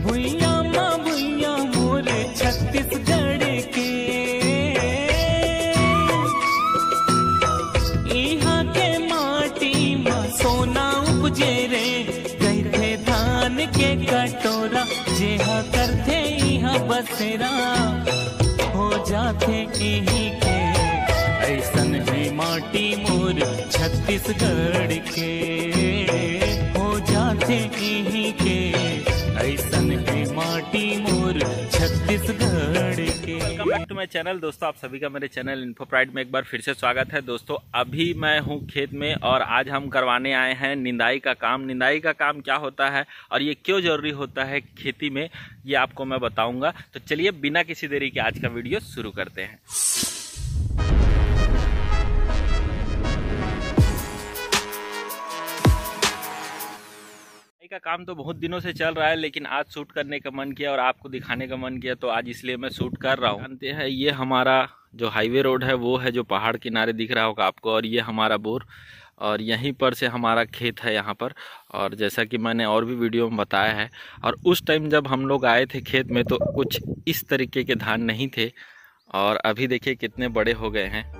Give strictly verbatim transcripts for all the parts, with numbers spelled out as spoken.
भुइया माँ भुइया मोर छत्तीसगढ़ के, यहाँ के माटी में सोना उपजे रे, गई थे धान के कटोरा, जेहा करथे यहाँ बसेरा, हो जाते यहीं के, ऐसन है माटी मोर छत्तीसगढ़ के, हो जाते यहीं के, ऐसन है माटी मोर छत्तीसगढ़ के। Welcome back to my channel. दोस्तों आप सभी का मेरे चैनल इन्फो प्राइड में एक बार फिर से स्वागत है। दोस्तों अभी मैं हूं खेत में और आज हम करवाने आए हैं निंदाई का काम। निंदाई का काम क्या होता है और ये क्यों जरूरी होता है खेती में, ये आपको मैं बताऊंगा। तो चलिए बिना किसी देरी के आज का वीडियो शुरू करते हैं। का काम तो बहुत दिनों से चल रहा है, लेकिन आज शूट करने का मन किया और आपको दिखाने का मन किया, तो आज इसलिए मैं शूट कर रहा हूँ। जानते हैं ये हमारा जो हाईवे रोड है वो है, जो पहाड़ किनारे दिख रहा होगा आपको, और ये हमारा बोर, और यहीं पर से हमारा खेत है यहाँ पर। और जैसा कि मैंने और भी वीडियो में बताया है, और उस टाइम जब हम लोग आए थे खेत में तो कुछ इस तरीके के धान नहीं थे, और अभी देखिए कितने बड़े हो गए हैं।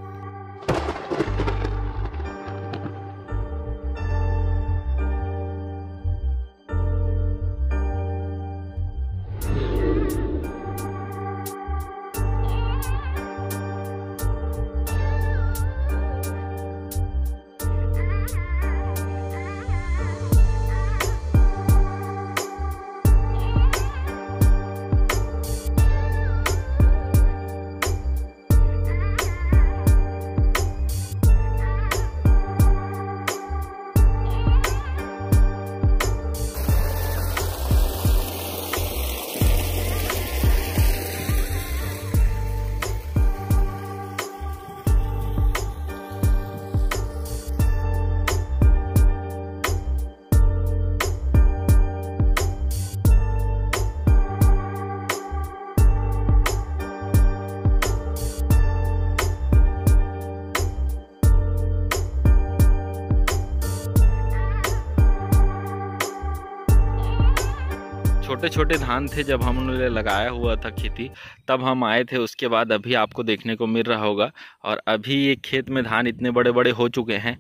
छोटे छोटे धान थे जब हमने लगाया हुआ था खेती, तब हम आए थे। उसके बाद अभी आपको देखने को मिल रहा होगा, और अभी ये खेत में धान इतने बड़े बड़े हो चुके हैं।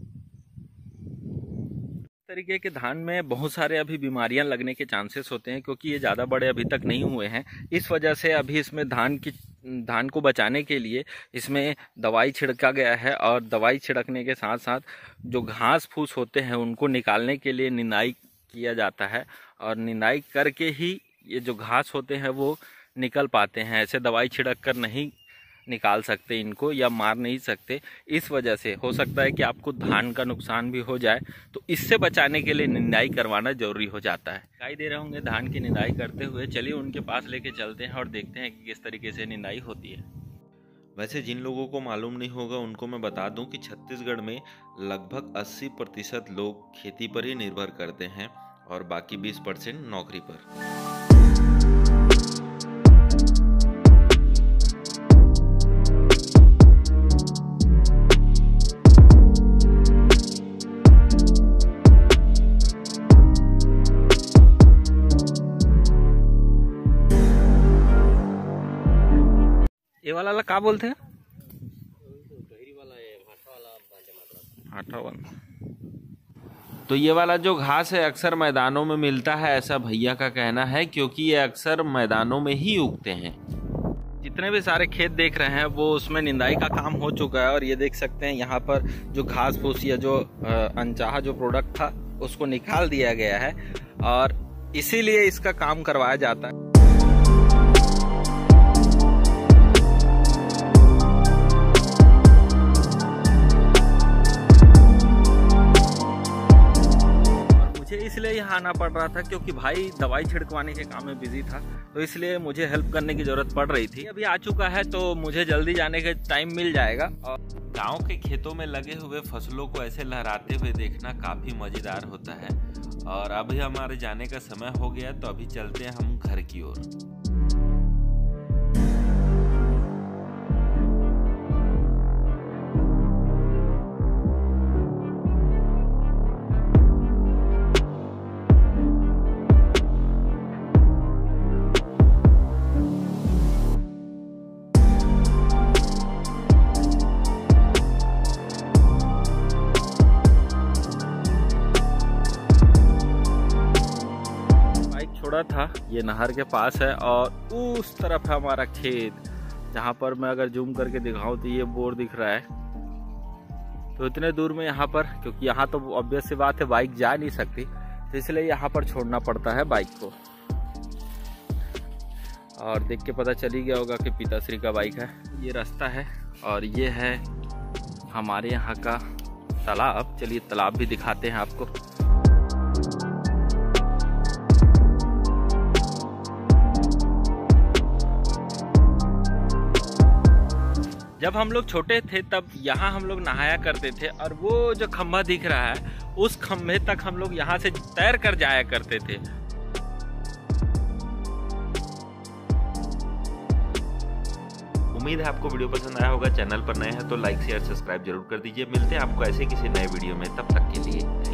इस तरीके के धान में बहुत सारे अभी बीमारियां लगने के चांसेस होते हैं, क्योंकि ये ज़्यादा बड़े अभी तक नहीं हुए हैं। इस वजह से अभी इसमें धान की धान को बचाने के लिए इसमें दवाई छिड़का गया है, और दवाई छिड़कने के साथ साथ जो घास फूस होते हैं उनको निकालने के लिए निंदाई किया जाता है, और निंदाई करके ही ये जो घास होते हैं वो निकल पाते हैं। ऐसे दवाई छिड़क कर नहीं निकाल सकते इनको, या मार नहीं सकते। इस वजह से हो सकता है कि आपको धान का नुकसान भी हो जाए, तो इससे बचाने के लिए निंदाई करवाना जरूरी हो जाता है। दिखाई दे रहे होंगे धान की निंदाई करते हुए, चलिए उनके पास लेके चलते हैं और देखते हैं कि किस तरीके से निंदाई होती है। वैसे जिन लोगों को मालूम नहीं होगा उनको मैं बता दूं कि छत्तीसगढ़ में लगभग अस्सी प्रतिशत लोग खेती पर ही निर्भर करते हैं, और बाकी बीस परसेंट नौकरी पर। ये वाला क्या बोलते हैं? आटा वाला। तो ये वाला जो घास है अक्सर मैदानों में मिलता है, ऐसा भैया का कहना है, क्योंकि ये अक्सर मैदानों में ही उगते हैं। जितने भी सारे खेत देख रहे हैं वो उसमें निंदाई का काम हो चुका है, और ये देख सकते हैं यहाँ पर जो घास फूस या जो अनचाहा जो प्रोडक्ट था उसको निकाल दिया गया है, और इसीलिए इसका काम करवाया जाता है। इसलिए यहाँ आना पड़ रहा था, क्योंकि भाई दवाई छिड़कवाने के काम में बिजी था, तो इसलिए मुझे हेल्प करने की जरूरत पड़ रही थी। अभी आ चुका है तो मुझे जल्दी जाने का टाइम मिल जाएगा। और गांव के खेतों में लगे हुए फसलों को ऐसे लहराते हुए देखना काफ़ी मज़ेदार होता है। और अभी हमारे जाने का समय हो गया, तो अभी चलते हैं हम घर की ओर। छोड़ा था ये नहर के पास है और उस तरफ है हमारा खेत, जहाँ पर मैं अगर जूम करके दिखाऊं तो ये बोर दिख रहा है। तो इतने दूर में यहाँ पर, क्योंकि यहाँ तो ऑब्वियस सी बात है बाइक जा नहीं सकती, तो इसलिए यहाँ पर छोड़ना पड़ता है बाइक को। और देख के पता चल ही गया होगा कि पिताश्री का बाइक है। ये रास्ता है और ये है हमारे यहाँ का तालाब। चलिए तालाब भी दिखाते हैं आपको। जब हम लोग छोटे थे तब यहाँ हम लोग नहाया करते थे, और वो जो खंभा दिख रहा है उस खंभे तक हम लोग यहाँ से तैर कर जाया करते थे। उम्मीद है आपको वीडियो पसंद आया होगा। चैनल पर नए हैं तो लाइक शेयर सब्सक्राइब जरूर कर दीजिए। मिलते हैं आपको ऐसे किसी नए वीडियो में, तब तक के लिए।